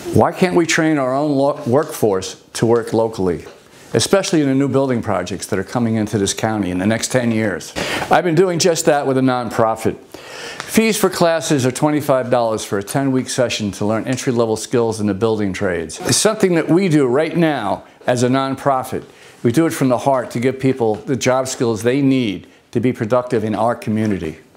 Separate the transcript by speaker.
Speaker 1: Why can't we train our own workforce to work locally, especially in the new building projects that are coming into this county in the next 10 years? I've been doing just that with a nonprofit. Fees for classes are $25 for a 10-week session to learn entry-level skills in the building trades. It's something that we do right now as a nonprofit. We do it from the heart to give people the job skills they need to be productive in our community.